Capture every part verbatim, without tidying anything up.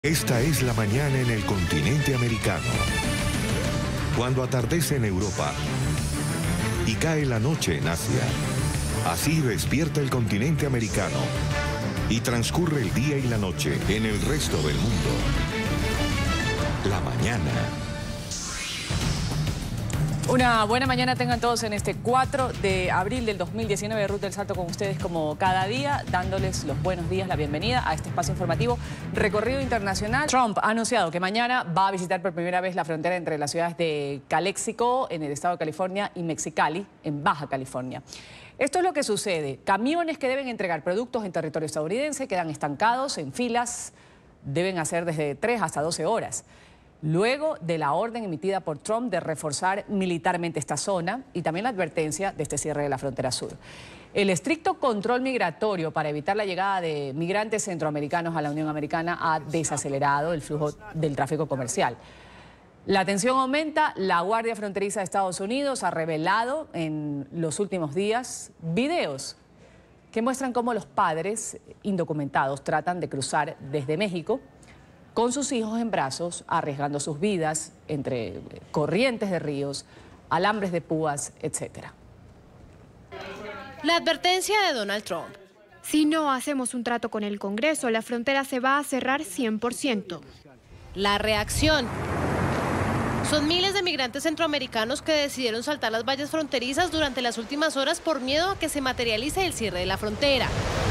Esta es la mañana en el continente americano. Cuando atardece en Europa y cae la noche en Asia. Así despierta el continente americano y transcurre el día y la noche en el resto del mundo. La mañana. Una buena mañana tengan todos en este cuatro de abril del dos mil diecinueve. Ruth del Salto con ustedes como cada día, dándoles los buenos días, la bienvenida a este espacio informativo recorrido internacional. Trump ha anunciado que mañana va a visitar por primera vez la frontera entre las ciudades de Calexico, en el estado de California, y Mexicali, en Baja California. Esto es lo que sucede. Camiones que deben entregar productos en territorio estadounidense quedan estancados en filas, deben hacer desde tres hasta doce horas. Luego de la orden emitida por Trump de reforzar militarmente esta zona y también la advertencia de este cierre de la frontera sur. El estricto control migratorio para evitar la llegada de migrantes centroamericanos a la Unión Americana ha desacelerado el flujo del tráfico comercial. La tensión aumenta. La Guardia Fronteriza de Estados Unidos ha revelado en los últimos días videos que muestran cómo los padres indocumentados tratan de cruzar desde México con sus hijos en brazos, arriesgando sus vidas entre corrientes de ríos, alambres de púas, etcétera. La advertencia de Donald Trump. Si no hacemos un trato con el Congreso, la frontera se va a cerrar cien por ciento. La reacción. Son miles de migrantes centroamericanos que decidieron saltar las vallas fronterizas durante las últimas horas por miedo a que se materialice el cierre de la frontera.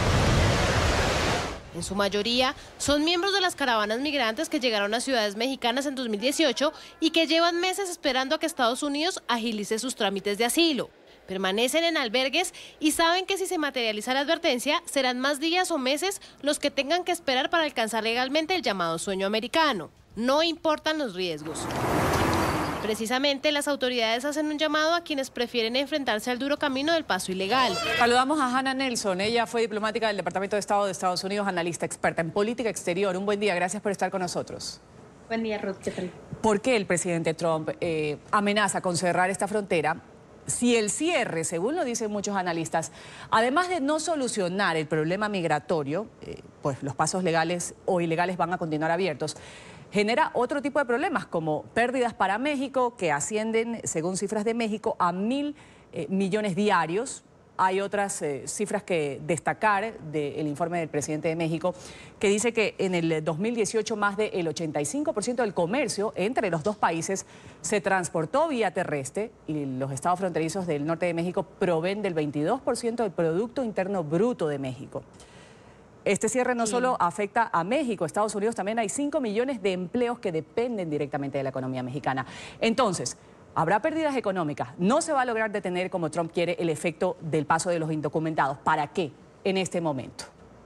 En su mayoría, son miembros de las caravanas migrantes que llegaron a ciudades mexicanas en dos mil dieciocho y que llevan meses esperando a que Estados Unidos agilice sus trámites de asilo. Permanecen en albergues y saben que si se materializa la advertencia, serán más días o meses los que tengan que esperar para alcanzar legalmente el llamado sueño americano. No importan los riesgos. Precisamente, las autoridades hacen un llamado a quienes prefieren enfrentarse al duro camino del paso ilegal. Saludamos a Hannah Nelson. Ella fue diplomática del Departamento de Estado de Estados Unidos, analista experta en política exterior. Un buen día, gracias por estar con nosotros. Buen día, Ruth. ¿Qué tal? ¿Por qué el presidente Trump eh, amenaza con cerrar esta frontera? Si el cierre, según lo dicen muchos analistas, además de no solucionar el problema migratorio, eh, pues los pasos legales o ilegales van a continuar abiertos, genera otro tipo de problemas, como pérdidas para México, que ascienden, según cifras de México, a mil eh, millones diarios. Hay otras eh, cifras que destacar del informe del presidente de México, que dice que en el dos mil dieciocho más del ochenta y cinco por ciento del comercio entre los dos países se transportó vía terrestre y los estados fronterizos del norte de México proveen del veintidós por ciento del Producto Interno Bruto de México. Este cierre no solo afecta a México, Estados Unidos también hay cinco millones de empleos que dependen directamente de la economía mexicana. Entonces, habrá pérdidas económicas. No se va a lograr detener, como Trump quiere, el efecto del paso de los indocumentados. ¿Para qué en este momento?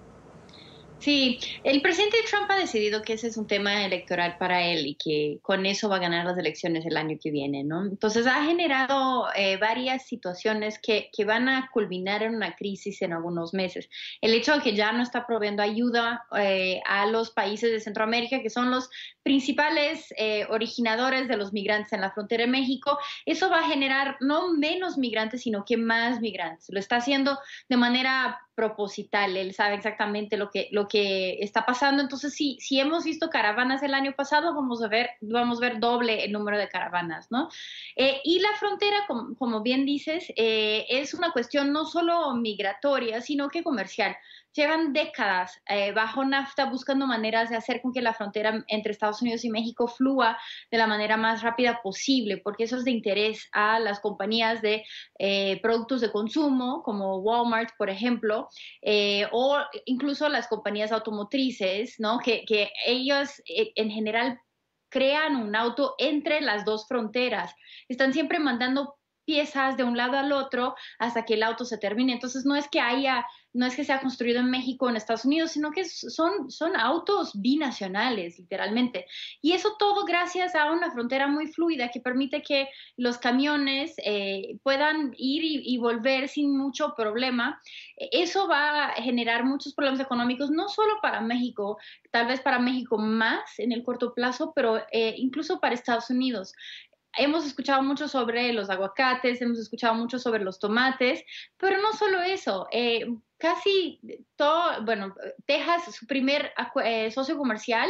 Sí, el presidente Trump ha decidido que ese es un tema electoral para él y que con eso va a ganar las elecciones el año que viene, ¿no? Entonces ha generado eh, varias situaciones que, que van a culminar en una crisis en algunos meses. El hecho de que ya no está proveyendo ayuda eh, a los países de Centroamérica, que son los principales eh, originadores de los migrantes en la frontera de México, eso va a generar no menos migrantes, sino que más migrantes. Lo está haciendo de manera proposital, él sabe exactamente lo que, lo que está pasando. Entonces, si, si hemos visto caravanas el año pasado, vamos a ver, vamos a ver doble el número de caravanas, ¿no? Eh, y la frontera, como, como bien dices, eh, es una cuestión no solo migratoria, sino que comercial. Llevan décadas eh, bajo NAFTA buscando maneras de hacer con que la frontera entre Estados Unidos y México flúa de la manera más rápida posible, porque eso es de interés a las compañías de eh, productos de consumo, como Walmart, por ejemplo, eh, o incluso las compañías automotrices, ¿no? Que, que ellos eh, en general crean un auto entre las dos fronteras. Están siempre mandando piezas de un lado al otro hasta que el auto se termine. Entonces no es que haya, no es que sea construido en México o en Estados Unidos, sino que son, son autos binacionales, literalmente. Y eso todo gracias a una frontera muy fluida que permite que los camiones eh, puedan ir y, y volver sin mucho problema. Eso va a generar muchos problemas económicos, no solo para México, tal vez para México más en el corto plazo, pero eh, incluso para Estados Unidos. Hemos escuchado mucho sobre los aguacates, hemos escuchado mucho sobre los tomates, pero no solo eso. Eh, casi todo, bueno, Texas, su primer eh, socio comercial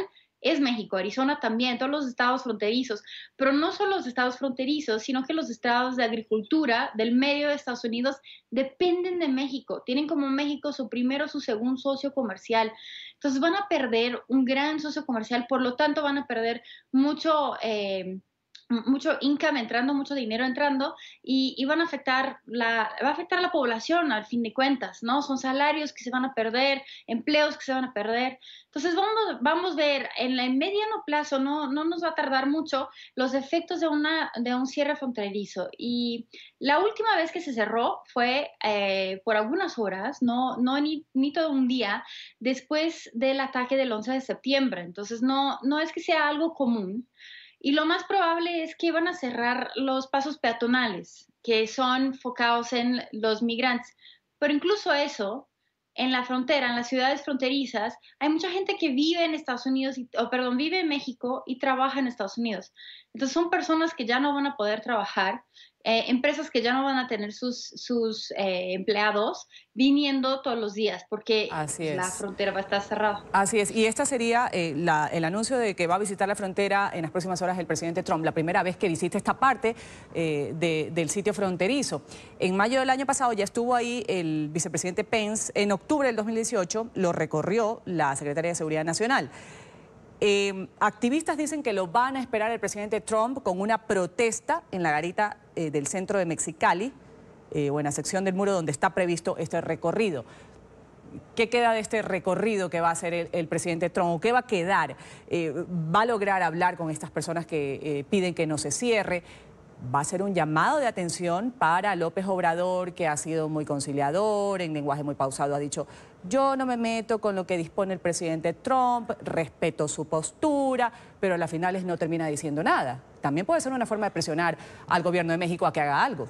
es México, Arizona también, todos los estados fronterizos, pero no solo los estados fronterizos, sino que los estados de agricultura del medio de Estados Unidos dependen de México, tienen como México su primero, su segundo socio comercial, entonces van a perder un gran socio comercial, por lo tanto van a perder mucho... Eh, mucho income entrando, mucho dinero entrando y, y van a afectar la, va a afectar a la población al fin de cuentas, ¿no? Son salarios que se van a perder, empleos que se van a perder. Entonces vamos, vamos a ver, en el mediano plazo no, no nos va a tardar mucho los efectos de, una, de un cierre fronterizo. Y la última vez que se cerró fue eh, por algunas horas, no, no ni, ni todo un día, después del ataque del once de septiembre. Entonces no, no es que sea algo común. Y lo más probable es que van a cerrar los pasos peatonales, que son enfocados en los migrantes. Pero incluso eso, en la frontera, en las ciudades fronterizas, hay mucha gente que vive en Estados Unidos, y, o perdón, vive en México y trabaja en Estados Unidos. Entonces son personas que ya no van a poder trabajar, eh, empresas que ya no van a tener sus, sus eh, empleados viniendo todos los días porque la frontera va a estar cerrada. Así es. Y esta sería eh, la, el anuncio de que va a visitar la frontera en las próximas horas el presidente Trump, la primera vez que visita esta parte eh, de, del sitio fronterizo. En mayo del año pasado ya estuvo ahí el vicepresidente Pence. En octubre del dos mil dieciocho lo recorrió la Secretaría de Seguridad Nacional. Eh, activistas dicen que lo van a esperar el presidente Trump con una protesta en la garita eh, del centro de Mexicali, eh, o en la sección del muro donde está previsto este recorrido. ¿Qué queda de este recorrido que va a hacer el, el presidente Trump? ¿Qué va a quedar? Eh, ¿Va a lograr hablar con estas personas que eh, piden que no se cierre? Va a ser un llamado de atención para López Obrador, que ha sido muy conciliador, en lenguaje muy pausado ha dicho: yo no me meto con lo que dispone el presidente Trump, respeto su postura, pero a las finales no termina diciendo nada. También puede ser una forma de presionar al gobierno de México a que haga algo.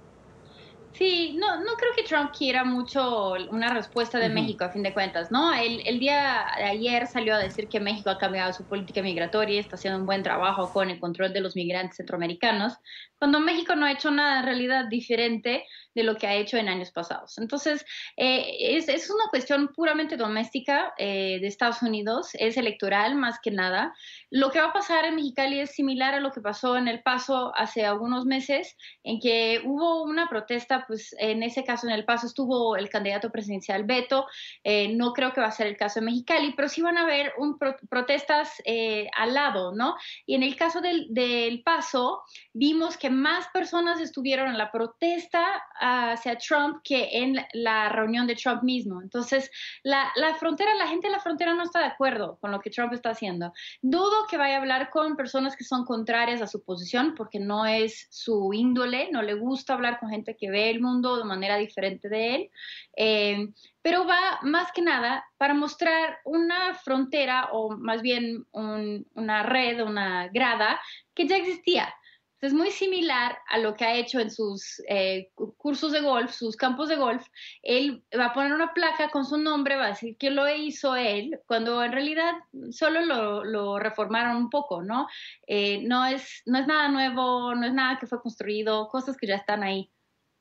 Sí, no, no creo que Trump quiera mucho una respuesta de uh-huh. México, a fin de cuentas, ¿no? El, el día de ayer salió a decir que México ha cambiado su política migratoria y está haciendo un buen trabajo con el control de los migrantes centroamericanos, cuando México no ha hecho nada en realidad diferente de lo que ha hecho en años pasados. Entonces, eh, es, es una cuestión puramente doméstica eh, de Estados Unidos, es electoral más que nada. Lo que va a pasar en Mexicali es similar a lo que pasó en El Paso hace algunos meses, en que hubo una protesta, pues en ese caso en El Paso estuvo el candidato presidencial Beto, eh, no creo que va a ser el caso de Mexicali, pero sí van a haber un pro protestas eh, al lado, ¿no? Y en el caso del, del Paso, vimos que más personas estuvieron en la protesta hacia Trump que en la reunión de Trump mismo. Entonces, la, la frontera, la gente de la frontera no está de acuerdo con lo que Trump está haciendo. Dudo que vaya a hablar con personas que son contrarias a su posición, porque no es su índole, no le gusta hablar con gente que ve el mundo de manera diferente de él, eh, pero va más que nada para mostrar una frontera, o más bien un, una red, una grada, que ya existía. Es muy similar a lo que ha hecho en sus eh, cursos de golf, sus campos de golf. Él va a poner una placa con su nombre, va a decir que lo hizo él, cuando en realidad solo lo, lo reformaron un poco, ¿no? Eh, no es, no es nada nuevo, no es nada que fue construido, cosas que ya están ahí.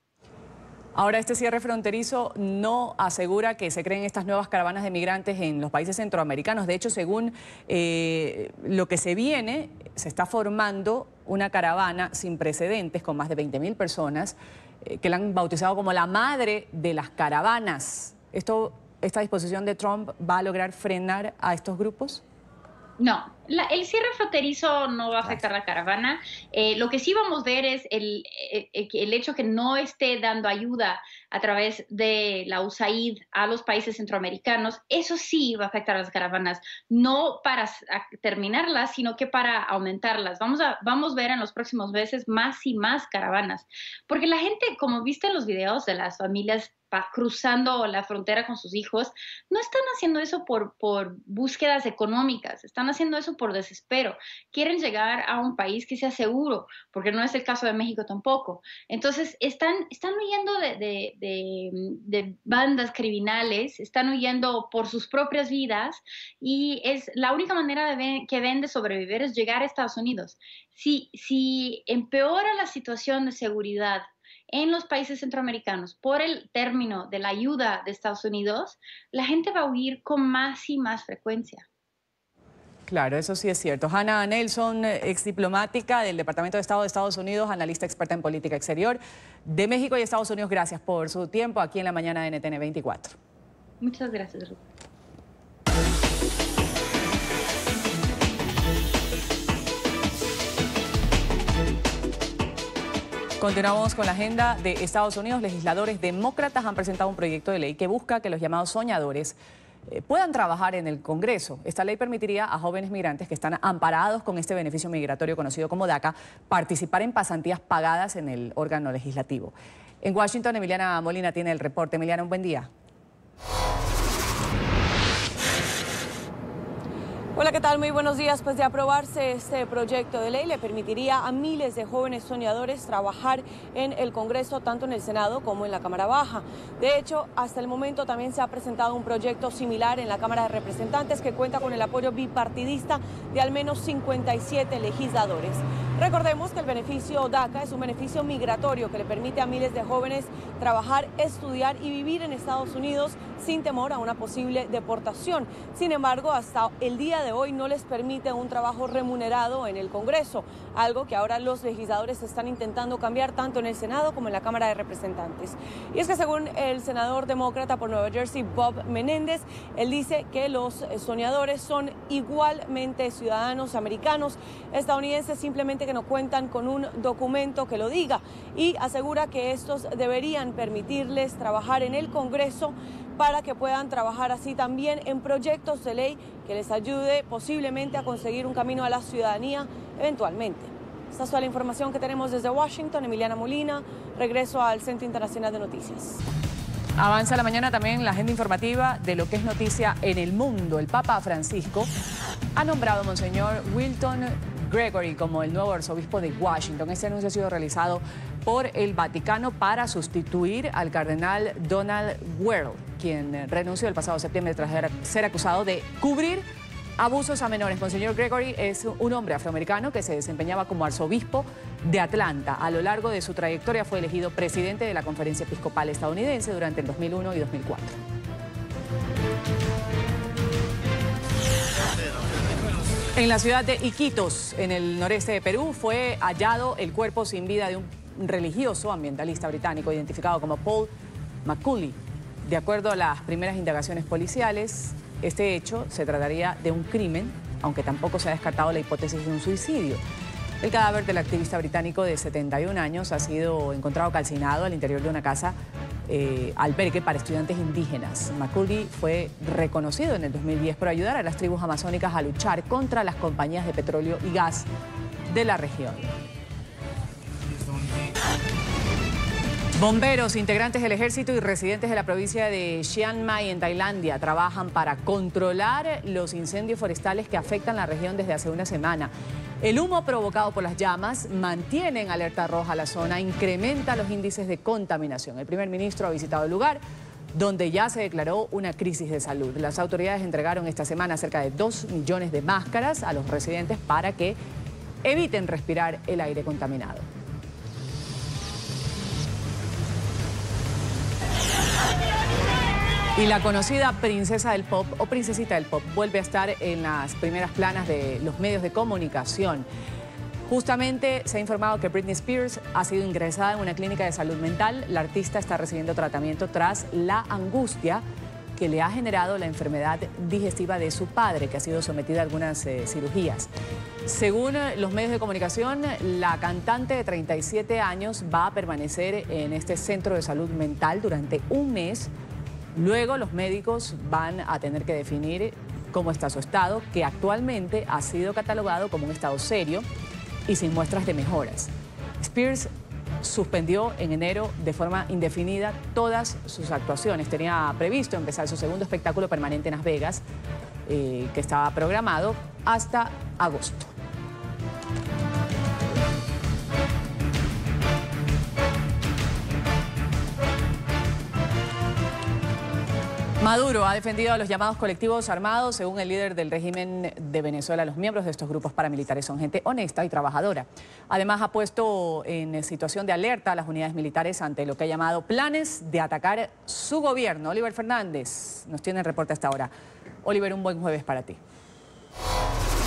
Ahora, este cierre fronterizo no asegura que se creen estas nuevas caravanas de migrantes en los países centroamericanos. De hecho, según eh, lo que se viene, se está formando una caravana sin precedentes con más de veinte mil personas eh, que la han bautizado como la madre de las caravanas. ¿Esto, esta disposición de Trump va a lograr frenar a estos grupos? No, la, el cierre fronterizo no va a afectar a la caravana. Eh, lo que sí vamos a ver es el, el, el hecho que no esté dando ayuda a través de la U S A I D a los países centroamericanos. Eso sí va a afectar a las caravanas, no para terminarlas, sino que para aumentarlas. Vamos a, vamos a ver en los próximos meses más y más caravanas. Porque la gente, como viste en los videos de las familias cruzando la frontera con sus hijos, no están haciendo eso por, por búsquedas económicas, están haciendo eso por desespero. Quieren llegar a un país que sea seguro, porque no es el caso de México tampoco. Entonces, están, están huyendo de, de, de, de bandas criminales, están huyendo por sus propias vidas, y es la única manera de ver, que ven de sobrevivir es llegar a Estados Unidos. Si, si empeora la situación de seguridad en los países centroamericanos por el término de la ayuda de Estados Unidos, la gente va a huir con más y más frecuencia. Claro, eso sí es cierto. Hannah Nelson, ex diplomática del Departamento de Estado de Estados Unidos, analista experta en política exterior de México y Estados Unidos. Gracias por su tiempo aquí en la mañana de N T N veinticuatro. Muchas gracias, Ruth. Continuamos con la agenda de Estados Unidos. Legisladores demócratas han presentado un proyecto de ley que busca que los llamados soñadores eh, puedan trabajar en el Congreso. Esta ley permitiría a jóvenes migrantes que están amparados con este beneficio migratorio conocido como DACA participar en pasantías pagadas en el órgano legislativo. En Washington, Emiliana Molina tiene el reporte. Emiliana, un buen día. Hola, ¿qué tal? Muy buenos días. Pues de aprobarse este proyecto de ley le permitiría a miles de jóvenes soñadores trabajar en el Congreso, tanto en el Senado como en la Cámara Baja. De hecho, hasta el momento también se ha presentado un proyecto similar en la Cámara de Representantes que cuenta con el apoyo bipartidista de al menos cincuenta y siete legisladores. Recordemos que el beneficio DACA es un beneficio migratorio que le permite a miles de jóvenes trabajar, estudiar y vivir en Estados Unidos sin temor a una posible deportación. Sin embargo, hasta el día de hoy no les permite un trabajo remunerado en el Congreso, algo que ahora los legisladores están intentando cambiar tanto en el Senado como en la Cámara de Representantes. Y es que según el senador demócrata por Nueva Jersey, Bob Menéndez, él dice que los soñadores son igualmente ciudadanos americanos, estadounidenses, simplemente que no cuentan con un documento que lo diga, y asegura que estos deberían permitirles trabajar en el Congreso para que puedan trabajar así también en proyectos de ley que les ayude posiblemente a conseguir un camino a la ciudadanía eventualmente. Esta es toda la información que tenemos desde Washington. Emiliana Molina, regreso al Centro Internacional de Noticias. Avanza la mañana también la agenda informativa de lo que es noticia en el mundo. El Papa Francisco ha nombrado a Monseñor Wilton Gregory como el nuevo arzobispo de Washington. Este anuncio ha sido realizado por el Vaticano para sustituir al cardenal Donald Wuerl, quien renunció el pasado septiembre tras ser acusado de cubrir abusos a menores. Monseñor Gregory es un hombre afroamericano que se desempeñaba como arzobispo de Atlanta. A lo largo de su trayectoria fue elegido presidente de la Conferencia Episcopal Estadounidense durante el dos mil uno y dos mil cuatro. En la ciudad de Iquitos, en el noreste de Perú, fue hallado el cuerpo sin vida de un religioso ambientalista británico identificado como Paul McCulley. De acuerdo a las primeras indagaciones policiales, este hecho se trataría de un crimen, aunque tampoco se ha descartado la hipótesis de un suicidio. El cadáver del activista británico de setenta y un años ha sido encontrado calcinado al interior de una casa eh, albergue para estudiantes indígenas. McCulley fue reconocido en el dos mil diez por ayudar a las tribus amazónicas a luchar contra las compañías de petróleo y gas de la región. Bomberos, integrantes del ejército y residentes de la provincia de Chiang Mai en Tailandia trabajan para controlar los incendios forestales que afectan la región desde hace una semana. El humo provocado por las llamas mantiene en alerta roja la zona, incrementa los índices de contaminación. El primer ministro ha visitado el lugar donde ya se declaró una crisis de salud. Las autoridades entregaron esta semana cerca de dos millones de máscaras a los residentes para que eviten respirar el aire contaminado. Y la conocida princesa del pop o princesita del pop vuelve a estar en las primeras planas de los medios de comunicación. Justamente se ha informado que Britney Spears ha sido ingresada en una clínica de salud mental. La artista está recibiendo tratamiento tras la angustia que le ha generado la enfermedad digestiva de su padre, que ha sido sometida a algunas eh, cirugías. Según los medios de comunicación, la cantante de treinta y siete años va a permanecer en este centro de salud mental durante un mes. Luego los médicos van a tener que definir cómo está su estado, que actualmente ha sido catalogado como un estado serio y sin muestras de mejoras. Spears suspendió en enero de forma indefinida todas sus actuaciones. Tenía previsto empezar su segundo espectáculo permanente en Las Vegas, eh, que estaba programado hasta agosto. Maduro ha defendido a los llamados colectivos armados. Según el líder del régimen de Venezuela, los miembros de estos grupos paramilitares son gente honesta y trabajadora. Además, ha puesto en situación de alerta a las unidades militares ante lo que ha llamado planes de atacar su gobierno. Oliver Fernández nos tiene el reporte hasta ahora. Oliver, un buen jueves para ti.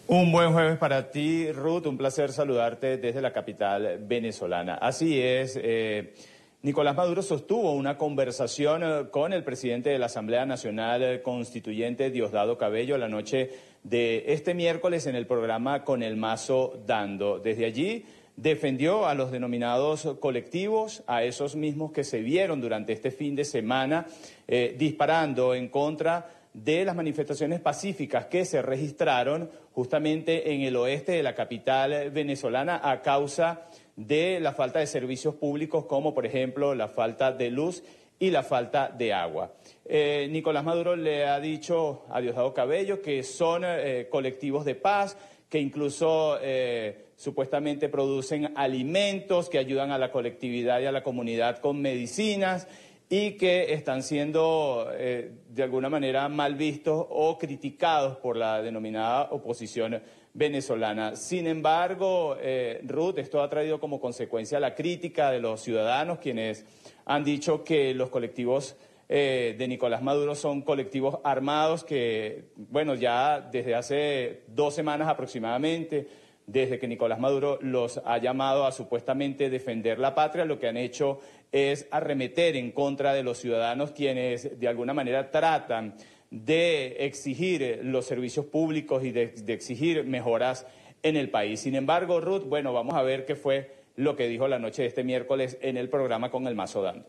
Un buen jueves para ti, Ruth. Un placer saludarte desde la capital venezolana. Así es, eh, Nicolás Maduro sostuvo una conversación eh, con el presidente de la Asamblea Nacional Constituyente, Diosdado Cabello, la noche de este miércoles en el programa Con el Mazo Dando. Desde allí defendió a los denominados colectivos, a esos mismos que se vieron durante este fin de semana eh, disparando en contra de las manifestaciones pacíficas que se registraron justamente en el oeste de la capital venezolana a causa de la falta de servicios públicos, como por ejemplo la falta de luz y la falta de agua. Eh, Nicolás Maduro le ha dicho a Diosdado Cabello que son eh, colectivos de paz, que incluso eh, supuestamente producen alimentos, que ayudan a la colectividad y a la comunidad con medicinas, y que están siendo eh, de alguna manera mal vistos o criticados por la denominada oposición venezolana. Sin embargo, eh, Ruth, esto ha traído como consecuencia la crítica de los ciudadanos, quienes han dicho que los colectivos eh, de Nicolás Maduro son colectivos armados que, bueno, ya desde hace dos semanas aproximadamente, desde que Nicolás Maduro los ha llamado a supuestamente defender la patria, lo que han hecho es arremeter en contra de los ciudadanos, quienes de alguna manera tratan de exigir los servicios públicos y de, de exigir mejoras en el país. Sin embargo, Ruth, bueno, vamos a ver qué fue lo que dijo la noche de este miércoles en el programa Con el Mazo Dando.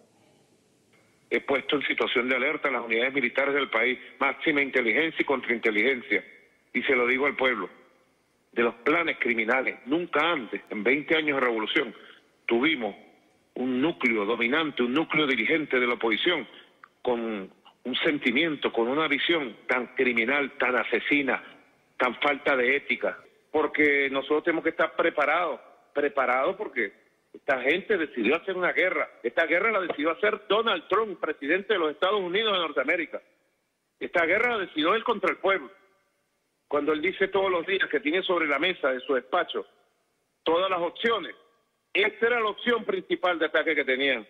He puesto en situación de alerta a las unidades militares del país, máxima inteligencia y contrainteligencia, y se lo digo al pueblo, de los planes criminales. Nunca antes, en veinte años de revolución, tuvimos un núcleo dominante, un núcleo dirigente de la oposición con un sentimiento, con una visión tan criminal, tan asesina, tan falta de ética. Porque nosotros tenemos que estar preparados, preparados porque esta gente decidió hacer una guerra. Esta guerra la decidió hacer Donald Trump, presidente de los Estados Unidos de Norteamérica. Esta guerra la decidió él contra el pueblo. Cuando él dice todos los días que tiene sobre la mesa de su despacho todas las opciones, esta era la opción principal de ataque que tenían.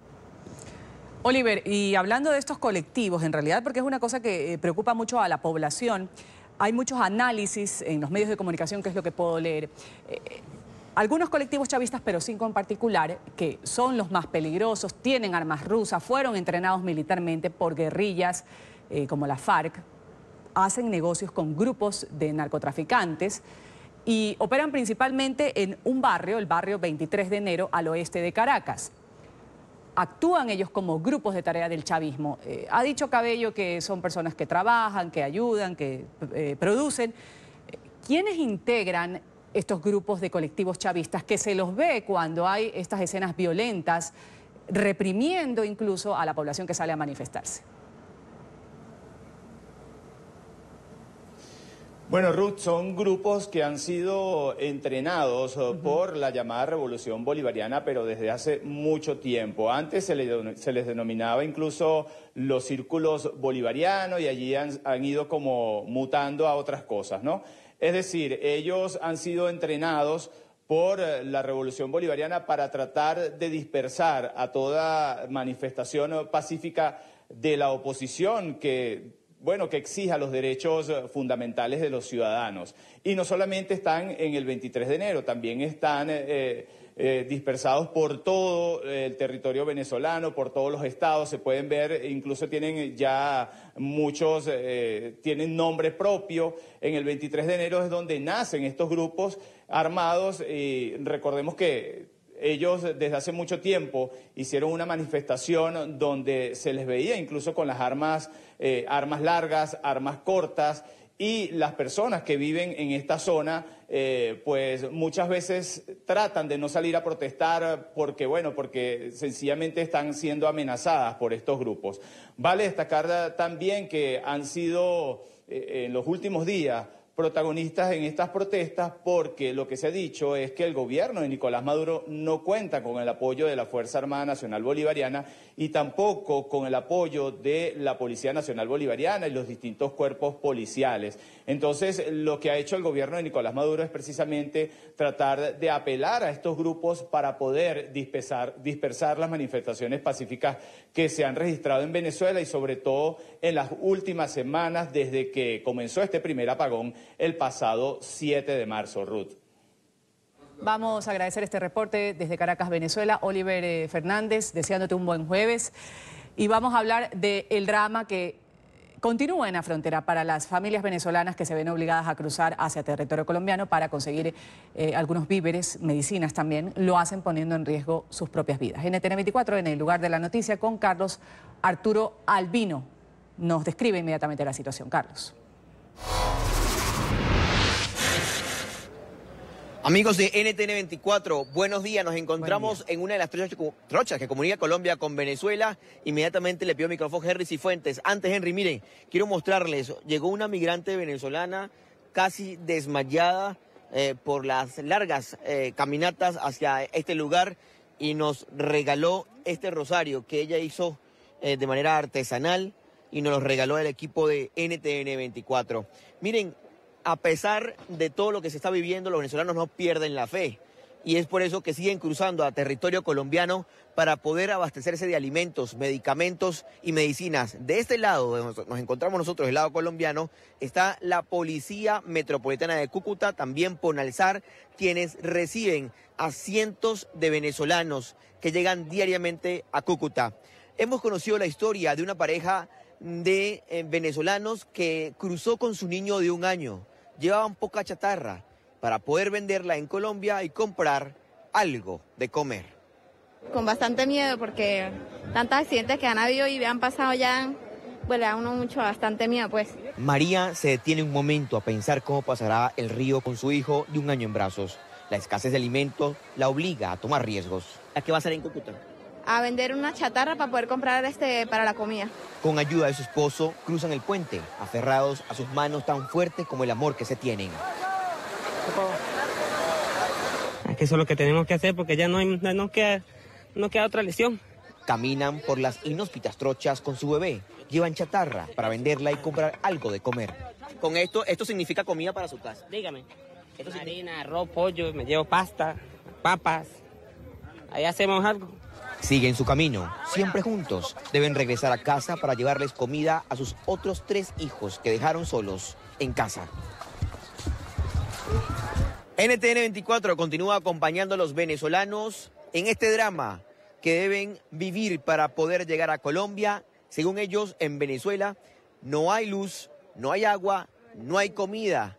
Oliver, y hablando de estos colectivos, en realidad, porque es una cosa que preocupa mucho a la población, hay muchos análisis en los medios de comunicación, que es lo que puedo leer. Eh, algunos colectivos chavistas, pero cinco en particular, que son los más peligrosos, tienen armas rusas, fueron entrenados militarmente por guerrillas eh, como la FARC, hacen negocios con grupos de narcotraficantes y operan principalmente en un barrio, el barrio veintitrés de enero, al oeste de Caracas. Actúan ellos como grupos de tarea del chavismo. Eh, ha dicho Cabello que son personas que trabajan, que ayudan, que eh, producen. ¿Quiénes integran estos grupos de colectivos chavistas que se los ve cuando hay estas escenas violentas, reprimiendo incluso a la población que sale a manifestarse? Bueno, Ruth, son grupos que han sido entrenados uh, por la llamada Revolución Bolivariana, pero desde hace mucho tiempo. Antes se les, se les denominaba incluso los círculos bolivarianos y allí han, han ido como mutando a otras cosas, ¿no? Es decir, ellos han sido entrenados por la Revolución Bolivariana para tratar de dispersar a toda manifestación pacífica de la oposición que... bueno, que exija los derechos fundamentales de los ciudadanos. Y no solamente están en el veintitrés de enero, también están eh, eh, dispersados por todo el territorio venezolano, por todos los estados. Se pueden ver, incluso tienen ya muchos, eh, tienen nombre propio. En el veintitrés de enero es donde nacen estos grupos armados y recordemos que ellos desde hace mucho tiempo hicieron una manifestación donde se les veía incluso con las armas, eh, armas largas, armas cortas, y las personas que viven en esta zona, eh, pues muchas veces tratan de no salir a protestar porque, bueno, porque sencillamente están siendo amenazadas por estos grupos. Vale destacar también que han sido eh, en los últimos días protagonistas en estas protestas porque lo que se ha dicho es que el gobierno de Nicolás Maduro no cuenta con el apoyo de la Fuerza Armada Nacional Bolivariana y tampoco con el apoyo de la Policía Nacional Bolivariana y los distintos cuerpos policiales. Entonces, lo que ha hecho el gobierno de Nicolás Maduro es precisamente tratar de apelar a estos grupos para poder dispersar, dispersar las manifestaciones pacíficas que se han registrado en Venezuela y sobre todo en las últimas semanas desde que comenzó este primer apagón el pasado siete de marzo. Ruth. Vamos a agradecer este reporte desde Caracas, Venezuela. Oliver eh, Fernández, deseándote un buen jueves. Y vamos a hablar del drama que continúa en la frontera para las familias venezolanas que se ven obligadas a cruzar hacia territorio colombiano para conseguir eh, algunos víveres, medicinas también. Lo hacen poniendo en riesgo sus propias vidas. N T N veinticuatro, en el lugar de la noticia, con Carlos Arturo Albino. Nos describe inmediatamente la situación. Carlos. Amigos de N T N veinticuatro, buenos días. Nos encontramos en una de las trochas, trochas que comunica Colombia con Venezuela. Inmediatamente le pido el micrófono a Henry Cifuentes. Antes, Henry, miren, quiero mostrarles, llegó una migrante venezolana casi desmayada eh, por las largas eh, caminatas hacia este lugar y nos regaló este rosario que ella hizo eh, de manera artesanal y nos lo regaló el equipo de N T N veinticuatro. Miren, a pesar de todo lo que se está viviendo, los venezolanos no pierden la fe. Y es por eso que siguen cruzando a territorio colombiano para poder abastecerse de alimentos, medicamentos y medicinas. De este lado, donde nos encontramos nosotros, el lado colombiano, está la Policía Metropolitana de Cúcuta, también Ponalsar, quienes reciben a cientos de venezolanos que llegan diariamente a Cúcuta. Hemos conocido la historia de una pareja de eh, venezolanos que cruzó con su niño de un año. Llevaban poca chatarra para poder venderla en Colombia y comprar algo de comer. Con bastante miedo porque tantos accidentes que han habido y han pasado ya, pues le da a uno mucho, bastante miedo pues. María se detiene un momento a pensar cómo pasará el río con su hijo de un año en brazos. La escasez de alimentos la obliga a tomar riesgos. ¿A qué va a hacer en Cúcuta? A vender una chatarra para poder comprar este para la comida. Con ayuda de su esposo, cruzan el puente, aferrados a sus manos tan fuertes como el amor que se tienen. Es que eso es lo que tenemos que hacer porque ya no, hay, no, queda, no queda otra lesión. Caminan por las inhóspitas trochas con su bebé. Llevan chatarra para venderla y comprar algo de comer. Con esto, esto significa comida para su casa. Dígame. Esto es harina, arroz, pollo, me llevo pasta, papas. Ahí hacemos algo. Siguen su camino, siempre juntos. Deben regresar a casa para llevarles comida a sus otros tres hijos que dejaron solos en casa. N T N veinticuatro continúa acompañando a los venezolanos en este drama que deben vivir para poder llegar a Colombia. Según ellos, en Venezuela no hay luz, no hay agua, no hay comida,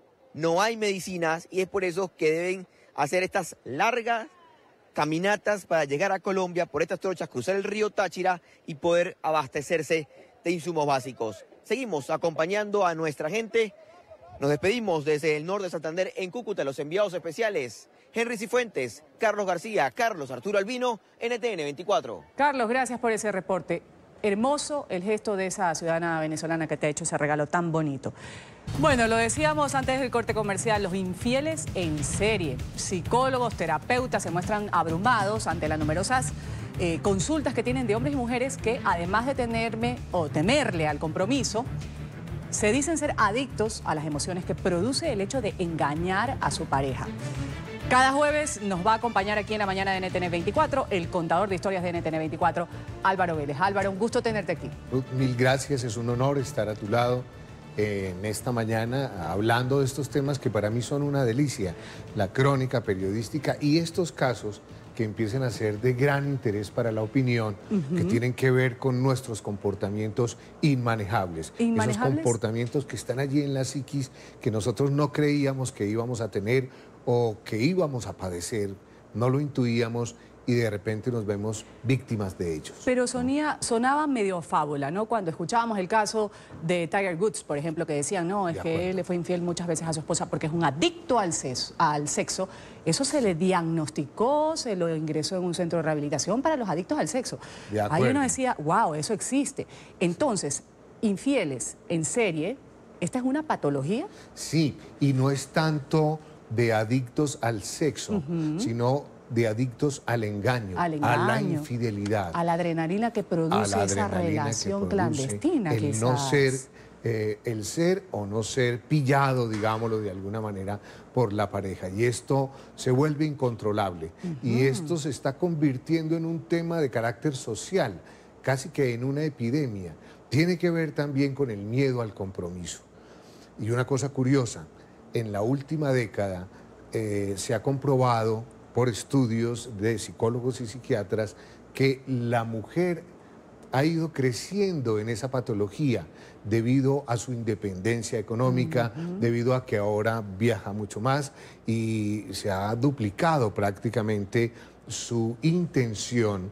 no hay medicinas y es por eso que deben hacer estas largas caminatas para llegar a Colombia por estas trochas, cruzar el río Táchira y poder abastecerse de insumos básicos. Seguimos acompañando a nuestra gente. Nos despedimos desde el norte de Santander en Cúcuta, los enviados especiales Henry Cifuentes, Carlos García, Carlos Arturo Albino, N T N veinticuatro. Carlos, gracias por ese reporte. Hermoso el gesto de esa ciudadana venezolana que te ha hecho ese regalo tan bonito. Bueno, lo decíamos antes del corte comercial, los infieles en serie. Psicólogos, terapeutas se muestran abrumados ante las numerosas eh, consultas que tienen de hombres y mujeres que, además de tenerme o temerle al compromiso, se dicen ser adictos a las emociones que produce el hecho de engañar a su pareja. Cada jueves nos va a acompañar aquí en la mañana de N T N veinticuatro el contador de historias de N T N veinticuatro, Álvaro Vélez. Álvaro, un gusto tenerte aquí. Ruth, mil gracias, es un honor estar a tu lado en esta mañana hablando de estos temas que para mí son una delicia, la crónica periodística y estos casos que empiecen a ser de gran interés para la opinión, uh-huh. que tienen que ver con nuestros comportamientos inmanejables. ¿Inmanejables? Esos comportamientos que están allí en la psiquis que nosotros no creíamos que íbamos a tener o que íbamos a padecer, no lo intuíamos y de repente nos vemos víctimas de ellos. Pero sonía, sonaba medio fábula, ¿no? Cuando escuchábamos el caso de Tiger Woods, por ejemplo, que decían, no, es que él le fue infiel muchas veces a su esposa porque es un adicto al sexo, al sexo. Eso se le diagnosticó, se lo ingresó en un centro de rehabilitación para los adictos al sexo. Ahí uno decía, wow, eso existe. Entonces, infieles en serie, ¿esta es una patología? Sí, y no es tanto de adictos al sexo, uh-huh. sino de adictos al engaño, al engaño, a la infidelidad. A la adrenalina que produce esa relación clandestina, el quizás. no ser, eh, el ser o no ser pillado, digámoslo de alguna manera, por la pareja. Y esto se vuelve incontrolable. Uh-huh. Y esto se está convirtiendo en un tema de carácter social, casi que en una epidemia. Tiene que ver también con el miedo al compromiso. Y una cosa curiosa, en la última década eh, se ha comprobado por estudios de psicólogos y psiquiatras que la mujer ha ido creciendo en esa patología debido a su independencia económica, uh-huh. debido a que ahora viaja mucho más y se ha duplicado prácticamente su intención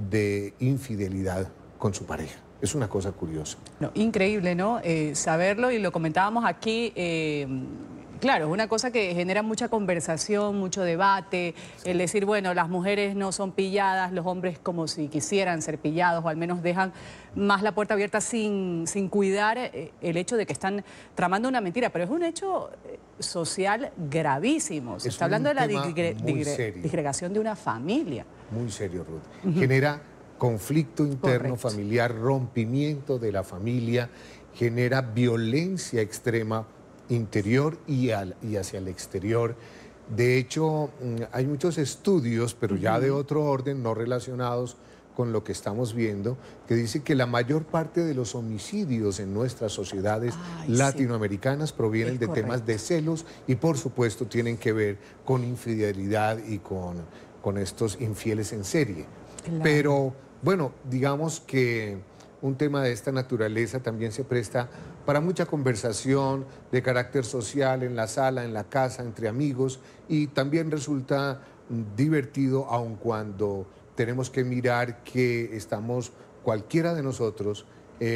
de infidelidad con su pareja. Es una cosa curiosa. No, increíble, ¿no? Eh, saberlo, y lo comentábamos aquí. Eh, Claro, es una cosa que genera mucha conversación, mucho debate, sí. El decir, bueno, las mujeres no son pilladas, los hombres como si quisieran ser pillados, o al menos dejan más la puerta abierta sin, sin cuidar el hecho de que están tramando una mentira, pero es un hecho social gravísimo. Se está hablando de la digre, digre, disgregación de una familia. Muy serio, Ruth. Uh-huh. Genera conflicto interno Correcto. familiar, rompimiento de la familia, genera violencia extrema interior y, al, y hacia el exterior. De hecho, hay muchos estudios, pero ya de otro orden, no relacionados con lo que estamos viendo, que dice que la mayor parte de los homicidios en nuestras sociedades Ay, latinoamericanas sí. provienen es de correcto. temas de celos y, por supuesto, tienen que ver con infidelidad y con, con estos infieles en serie. Claro. Pero, bueno, digamos que un tema de esta naturaleza también se presta para mucha conversación de carácter social en la sala, en la casa, entre amigos, y también resulta divertido, aun cuando tenemos que mirar que estamos cualquiera de nosotros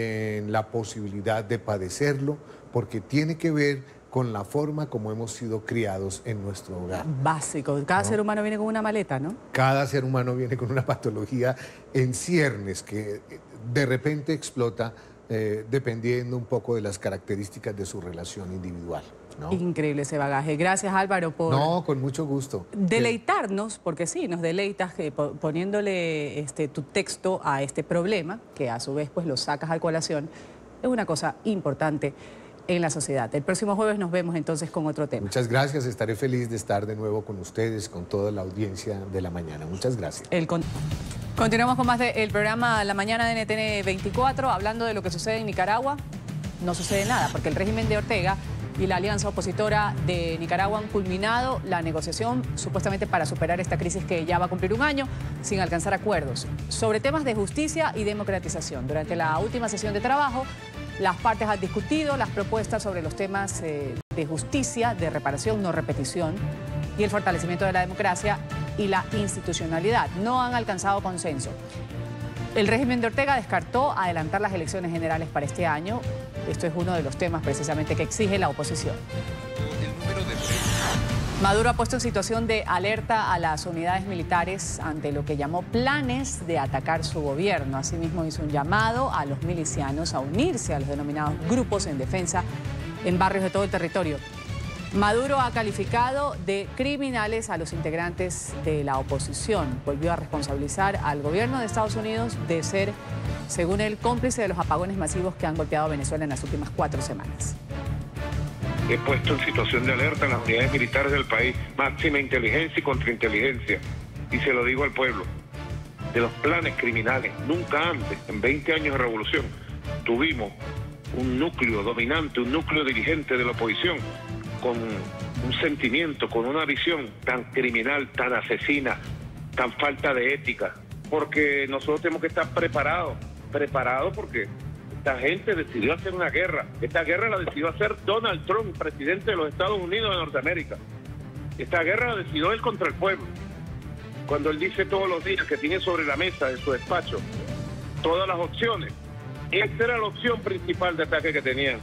en la posibilidad de padecerlo, porque tiene que ver con la forma como hemos sido criados en nuestro hogar. Básico. Cada ¿no? ser humano viene con una maleta, ¿no? Cada ser humano viene con una patología en ciernes que de repente explota eh, dependiendo un poco de las características de su relación individual, ¿no? Increíble ese bagaje. Gracias, Álvaro, por... No, con mucho gusto. Deleitarnos, porque sí, nos deleitas eh, poniéndole este, tu texto a este problema, que a su vez pues lo sacas a colación. Es una cosa importante en la sociedad. El próximo jueves nos vemos entonces con otro tema. Muchas gracias, estaré feliz de estar de nuevo con ustedes, con toda la audiencia de La Mañana. Muchas gracias. El con... Continuamos con más del programa La Mañana de N T N veinticuatro, hablando de lo que sucede en Nicaragua. No sucede nada, porque el régimen de Ortega y la alianza opositora de Nicaragua han culminado la negociación supuestamente para superar esta crisis que ya va a cumplir un año sin alcanzar acuerdos sobre temas de justicia y democratización. Durante la última sesión de trabajo, las partes han discutido las propuestas sobre los temas eh, de justicia, de reparación, no repetición, y el fortalecimiento de la democracia y la institucionalidad. No han alcanzado consenso. El régimen de Ortega descartó adelantar las elecciones generales para este año. Esto es uno de los temas precisamente que exige la oposición. Maduro ha puesto en situación de alerta a las unidades militares ante lo que llamó planes de atacar su gobierno. Asimismo hizo un llamado a los milicianos a unirse a los denominados grupos en defensa en barrios de todo el territorio. Maduro ha calificado de criminales a los integrantes de la oposición. Volvió a responsabilizar al gobierno de Estados Unidos de ser, según él, cómplice de los apagones masivos que han golpeado a Venezuela en las últimas cuatro semanas. He puesto en situación de alerta a las unidades militares del país, máxima inteligencia y contrainteligencia. Y se lo digo al pueblo, de los planes criminales, nunca antes, en veinte años de revolución, tuvimos un núcleo dominante, un núcleo dirigente de la oposición, con un sentimiento, con una visión tan criminal, tan asesina, tan falta de ética, porque nosotros tenemos que estar preparados, preparados porque esta gente decidió hacer una guerra. Esta guerra la decidió hacer Donald Trump, presidente de los Estados Unidos de Norteamérica. Esta guerra la decidió él contra el pueblo. Cuando él dice todos los días que tiene sobre la mesa de su despacho todas las opciones, esta era la opción principal de ataque que tenían.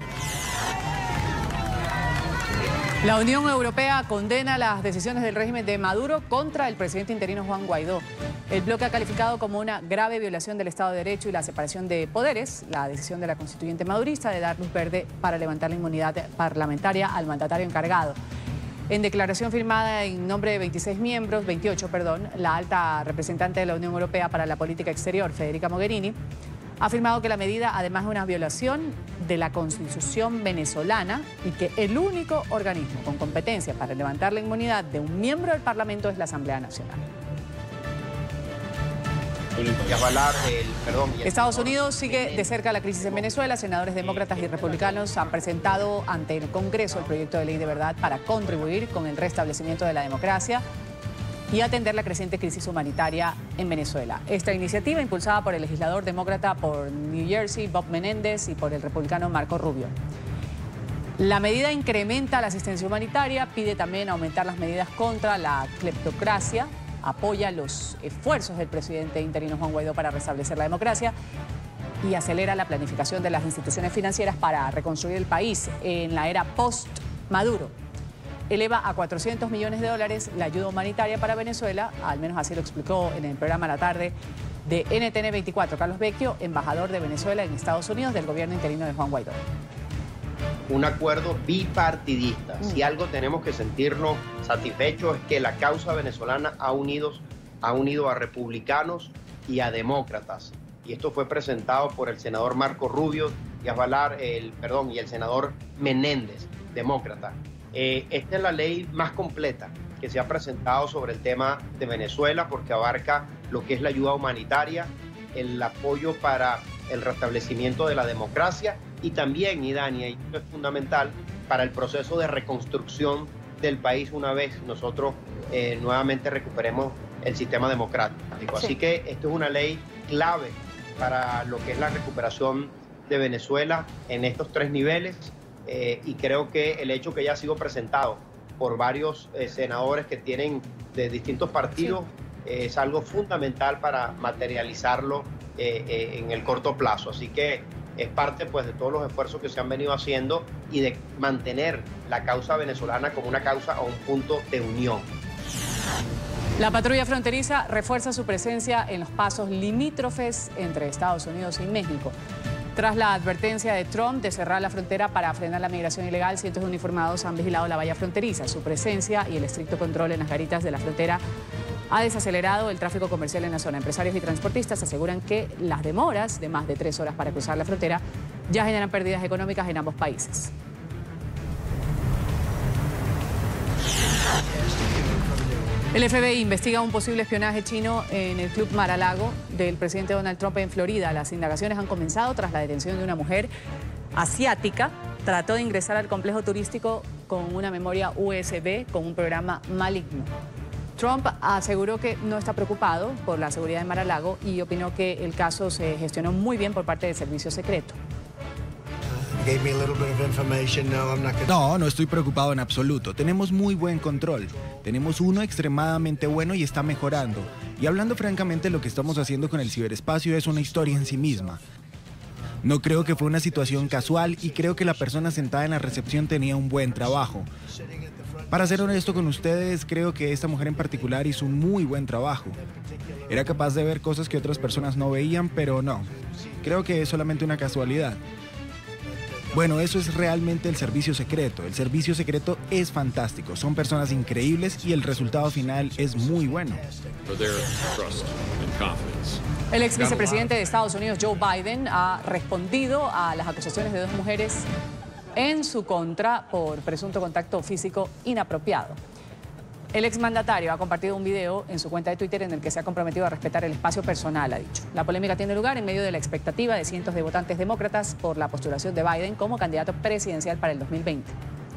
La Unión Europea condena las decisiones del régimen de Maduro contra el presidente interino Juan Guaidó. El bloque ha calificado como una grave violación del Estado de Derecho y la separación de poderes la decisión de la constituyente madurista de dar luz verde para levantar la inmunidad parlamentaria al mandatario encargado. En declaración firmada en nombre de veintiséis miembros, veintiocho, perdón, la alta representante de la Unión Europea para la Política Exterior, Federica Mogherini, ha afirmado que la medida además es una violación de la Constitución venezolana y que el único organismo con competencia para levantar la inmunidad de un miembro del Parlamento es la Asamblea Nacional. y avalar el perdón. Y el Estados Unidos sigue de cerca la crisis en Venezuela. Senadores demócratas y republicanos han presentado ante el Congreso el proyecto de ley de verdad para contribuir con el restablecimiento de la democracia y atender la creciente crisis humanitaria en Venezuela. Esta iniciativa, impulsada por el legislador demócrata por New Jersey, Bob Menéndez, y por el republicano Marco Rubio. La medida incrementa la asistencia humanitaria, pide también aumentar las medidas contra la cleptocracia, apoya los esfuerzos del presidente interino Juan Guaidó para restablecer la democracia y acelera la planificación de las instituciones financieras para reconstruir el país en la era post-Maduro. Eleva a cuatrocientos millones de dólares la ayuda humanitaria para Venezuela, al menos así lo explicó en el programa La Tarde de N T N veinticuatro Carlos Vecchio, embajador de Venezuela en Estados Unidos del gobierno interino de Juan Guaidó. Un acuerdo bipartidista. Mm. Si algo tenemos que sentirnos satisfechos es que la causa venezolana ha unido, ha unido a republicanos y a demócratas. Y esto fue presentado por el senador Marco Rubio y, avalar el, perdón, y el senador Menéndez, demócrata. Eh, esta es la ley más completa que se ha presentado sobre el tema de Venezuela porque abarca lo que es la ayuda humanitaria, el apoyo para el restablecimiento de la democracia y también, y Dani, y esto es fundamental, para el proceso de reconstrucción del país una vez nosotros eh, nuevamente recuperemos el sistema democrático. Sí. Así que esto es una ley clave para lo que es la recuperación de Venezuela en estos tres niveles eh, y creo que el hecho que ya ha sido presentado por varios eh, senadores que tienen de distintos partidos sí. eh, es algo fundamental para materializarlo eh, eh, en el corto plazo. Así que es parte pues, de todos los esfuerzos que se han venido haciendo y de mantener la causa venezolana como una causa o un punto de unión. La patrulla fronteriza refuerza su presencia en los pasos limítrofes entre Estados Unidos y México. Tras la advertencia de Trump de cerrar la frontera para frenar la migración ilegal, cientos de uniformados han vigilado la valla fronteriza. Su presencia y el estricto control en las garitas de la frontera ha desacelerado el tráfico comercial en la zona. Empresarios y transportistas aseguran que las demoras de más de tres horas para cruzar la frontera ya generan pérdidas económicas en ambos países. El F B I investiga un posible espionaje chino en el Club Mar-a-Lago del presidente Donald Trump en Florida. Las indagaciones han comenzado tras la detención de una mujer asiática. Trató de ingresar al complejo turístico con una memoria U S B con un programa maligno. Trump aseguró que no está preocupado por la seguridad de Mar-a-Lago y opinó que el caso se gestionó muy bien por parte del servicio secreto. No, no estoy preocupado en absoluto. Tenemos muy buen control. Tenemos uno extremadamente bueno y está mejorando. Y hablando francamente, lo que estamos haciendo con el ciberespacio es una historia en sí misma. No creo que fue una situación casual y creo que la persona sentada en la recepción tenía un buen trabajo. Para ser honesto con ustedes, creo que esta mujer en particular hizo un muy buen trabajo. Era capaz de ver cosas que otras personas no veían, pero no. Creo que es solamente una casualidad. Bueno, eso es realmente el servicio secreto. El servicio secreto es fantástico. Son personas increíbles y el resultado final es muy bueno. El ex vicepresidente de Estados Unidos, Joe Biden, ha respondido a las acusaciones de dos mujeres en su contra por presunto contacto físico inapropiado. El exmandatario ha compartido un video en su cuenta de Twitter en el que se ha comprometido a respetar el espacio personal, ha dicho. La polémica tiene lugar en medio de la expectativa de cientos de votantes demócratas por la postulación de Biden como candidato presidencial para el dos mil veinte.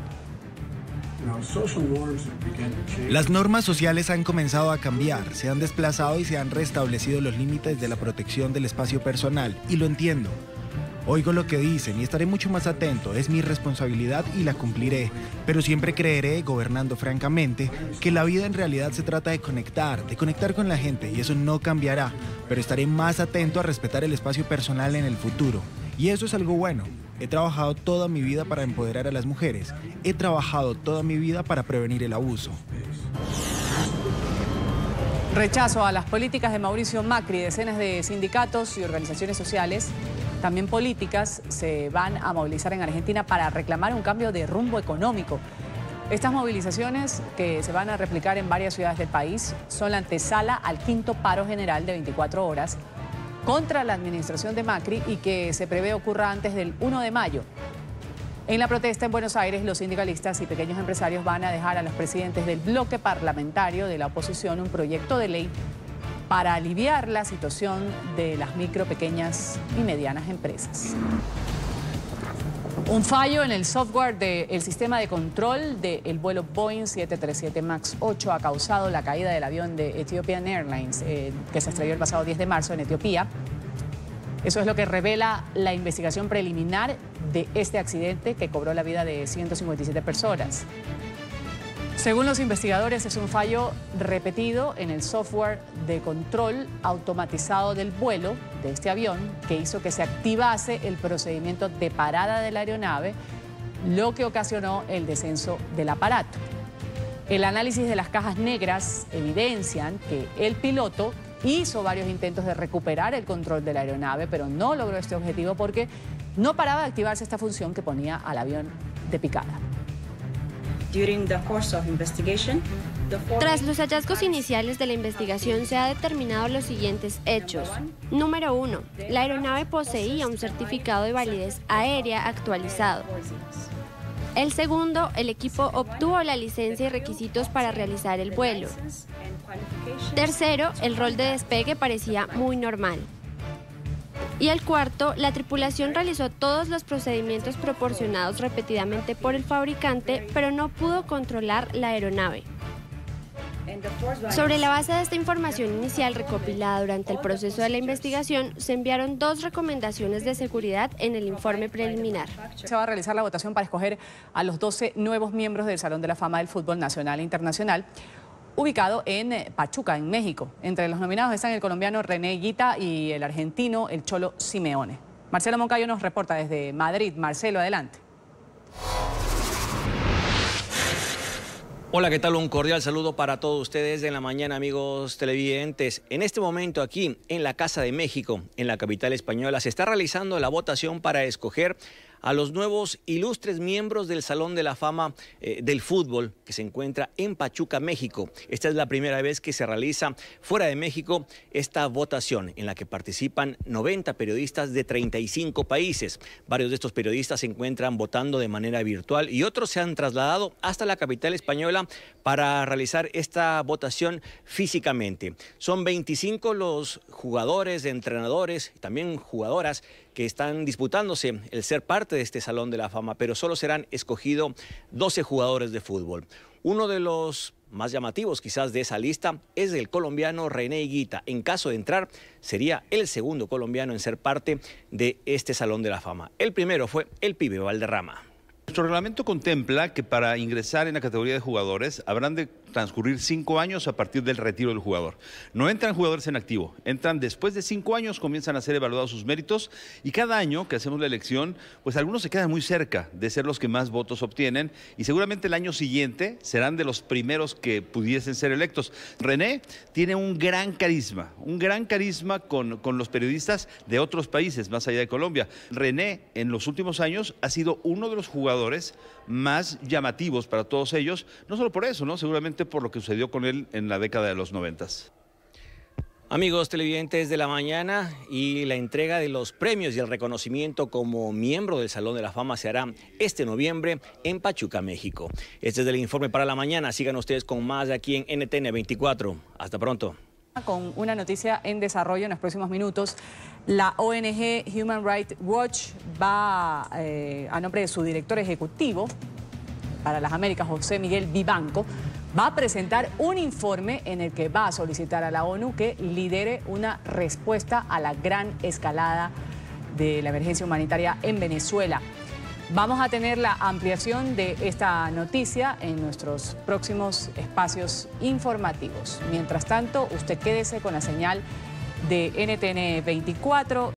Las normas sociales han comenzado a cambiar, se han desplazado y se han restablecido los límites de la protección del espacio personal, y lo entiendo. Oigo lo que dicen y estaré mucho más atento, es mi responsabilidad y la cumpliré, pero siempre creeré, gobernando francamente, que la vida en realidad se trata de conectar, de conectar con la gente y eso no cambiará, pero estaré más atento a respetar el espacio personal en el futuro. Y eso es algo bueno. He trabajado toda mi vida para empoderar a las mujeres, he trabajado toda mi vida para prevenir el abuso. Rechazo a las políticas de Mauricio Macri. Decenas de sindicatos y organizaciones sociales, también políticas, se van a movilizar en Argentina para reclamar un cambio de rumbo económico. Estas movilizaciones, que se van a replicar en varias ciudades del país, son la antesala al quinto paro general de veinticuatro horas contra la administración de Macri y que se prevé ocurra antes del uno de mayo. En la protesta en Buenos Aires, los sindicalistas y pequeños empresarios van a dejar a los presidentes del bloque parlamentario de la oposición un proyecto de ley para aliviar la situación de las micro, pequeñas y medianas empresas. Un fallo en el software del sistema de control del vuelo Boeing siete treinta y siete MAX ocho ha causado la caída del avión de Ethiopian Airlines, eh, que se estrelló el pasado diez de marzo en Etiopía. Eso es lo que revela la investigación preliminar de este accidente que cobró la vida de ciento cincuenta y siete personas. Según los investigadores, es un fallo repetido en el software de control automatizado del vuelo de este avión que hizo que se activase el procedimiento de parada de la aeronave, lo que ocasionó el descenso del aparato. El análisis de las cajas negras evidencian que el piloto hizo varios intentos de recuperar el control de la aeronave, pero no logró este objetivo porque no paraba de activarse esta función que ponía al avión de picada. Tras los hallazgos iniciales de la investigación se ha determinado los siguientes hechos. Número uno, la aeronave poseía un certificado de validez aérea actualizado. El segundo, el equipo obtuvo la licencia y requisitos para realizar el vuelo. Tercero, el rol de despegue parecía muy normal. Y el cuarto, la tripulación realizó todos los procedimientos proporcionados repetidamente por el fabricante, pero no pudo controlar la aeronave. Sobre la base de esta información inicial recopilada durante el proceso de la investigación, se enviaron dos recomendaciones de seguridad en el informe preliminar. Se va a realizar la votación para escoger a los doce nuevos miembros del Salón de la Fama del Fútbol Nacional e Internacional, ubicado en Pachuca, en México. Entre los nominados están el colombiano René Higuita y el argentino el Cholo Simeone. Marcelo Moncayo nos reporta desde Madrid. Marcelo, adelante. Hola, ¿qué tal? Un cordial saludo para todos ustedes en la mañana, amigos televidentes. En este momento aquí en la Casa de México, en la capital española, se está realizando la votación para escoger a los nuevos ilustres miembros del Salón de la Fama eh, del Fútbol que se encuentra en Pachuca, México. Esta es la primera vez que se realiza fuera de México esta votación en la que participan noventa periodistas de treinta y cinco países. Varios de estos periodistas se encuentran votando de manera virtual y otros se han trasladado hasta la capital española para realizar esta votación físicamente. Son veinticinco los jugadores, entrenadores y también jugadoras que están disputándose el ser parte de este Salón de la Fama, pero solo serán escogidos doce jugadores de fútbol. Uno de los más llamativos quizás de esa lista es el colombiano René Higuita. En caso de entrar, sería el segundo colombiano en ser parte de este Salón de la Fama. El primero fue el Pibe Valderrama. Nuestro reglamento contempla que para ingresar en la categoría de jugadores habrán de transcurrir cinco años a partir del retiro del jugador. No entran jugadores en activo, entran después de cinco años, comienzan a ser evaluados sus méritos y cada año que hacemos la elección, pues algunos se quedan muy cerca de ser los que más votos obtienen y seguramente el año siguiente serán de los primeros que pudiesen ser electos. René tiene un gran carisma, un gran carisma con, con los periodistas de otros países más allá de Colombia. René en los últimos años ha sido uno de los jugadores más llamativos para todos ellos, no solo por eso, ¿no? Seguramente por lo que sucedió con él en la década de los noventas. Amigos televidentes de la mañana, y la entrega de los premios y el reconocimiento como miembro del Salón de la Fama se hará este noviembre en Pachuca, México. Este es el informe para la mañana. Sigan ustedes con más aquí en N T N veinticuatro. Hasta pronto. Con una noticia en desarrollo en los próximos minutos, la O N G Human Rights Watch va, eh, a nombre de su director ejecutivo para las Américas, José Miguel Vivanco, va a presentar un informe en el que va a solicitar a la ONU que lidere una respuesta a la gran escalada de la emergencia humanitaria en Venezuela. Vamos a tener la ampliación de esta noticia en nuestros próximos espacios informativos. Mientras tanto, usted quédese con la señal de N T N veinticuatro.